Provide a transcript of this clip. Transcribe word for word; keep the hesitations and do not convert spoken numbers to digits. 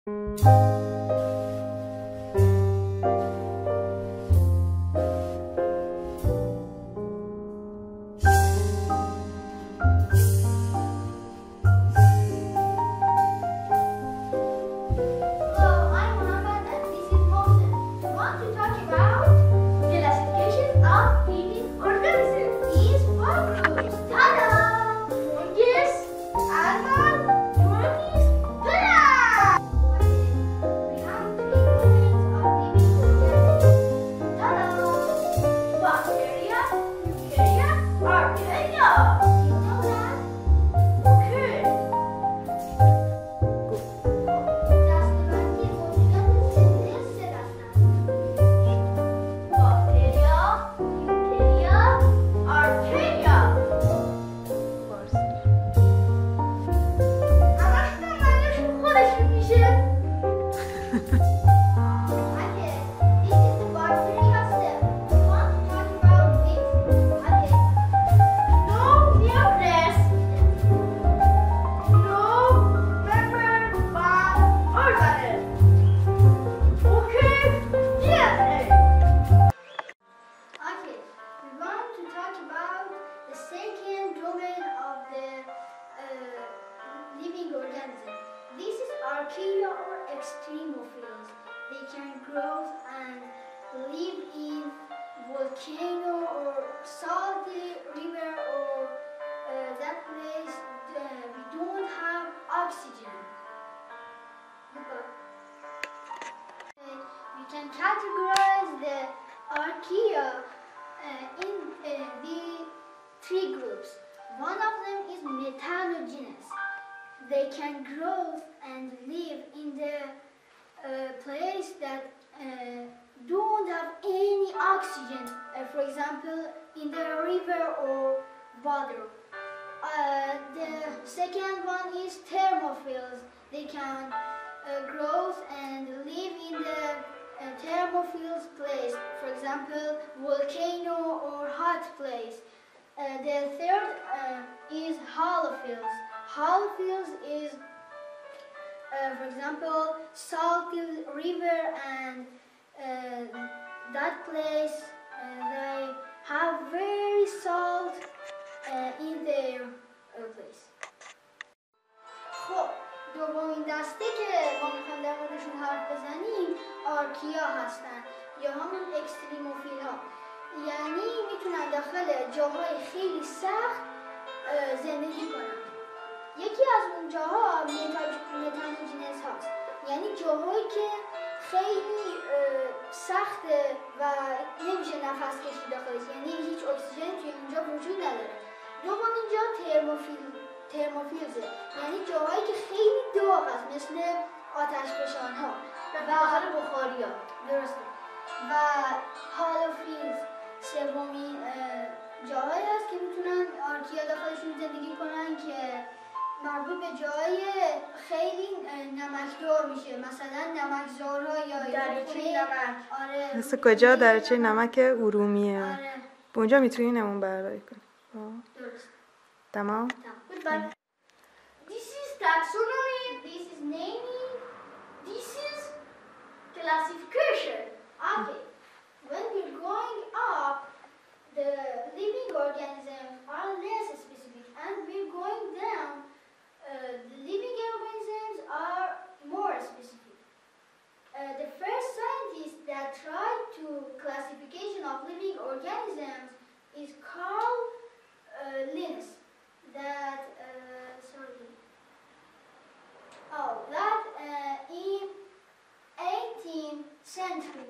Archaea or extremophils. They can grow and live in volcano or salty river or uh, that place uh, we don't have oxygen. Uh, we can categorize the archaea uh, in uh, the three groups. One of them is methanogenous. They can grow and live in the uh, place that uh, don't have any oxygen, uh, for example, in the river or water. Uh, the second one is thermophils. They can uh, grow and live in the uh, thermophils place, for example, volcano or hot place. Uh, the third uh, is halophils. Halophils is, uh, for example, salty river and uh, that place uh, they have very salt uh, in their uh, place. خب دومین دسته که ما میخوایم در موردشون حرف بزنیم آرکیا هستن یا همون اکستریموفیل ها، یعنی میتونن داخل جاهای خیلی سخت زندگی کنن. یکی از اون جاها متانوجینس هاست، یعنی جاهایی که خیلی سخته و نمیشه نفس کشید داخلش، یعنی هیچ اکسیژن توی اونجا وجود نداره. دوم اینجا ترموفیل ترموفیلزه، یعنی جاهایی که خیلی داغ است مثل آتش فشان ها و داخل بخاری ها، درسته. و هالوفیلز سومین جاهایی هست که میتونن آرکیا داخلشون زندگی کنن که مربوط به جای خیلی نمکدار میشه، مثلا نمکزارها یا دریچه نمک. آره. مثل کجا؟ دریچه نمک ارومیه. آره. اونجا میتونی نمون برداری کنی. درست. تمام؟ تمام. This is taxonomy, this is naming, this is classification. Okay. When we're going up, the living organisms are less specific, and we're going down, uh, the living organisms are more specific. Uh, the first scientist that tried to classification of living organisms is Carl uh, Linnaeus. That uh, sorry. Oh, that uh, in eighteenth century.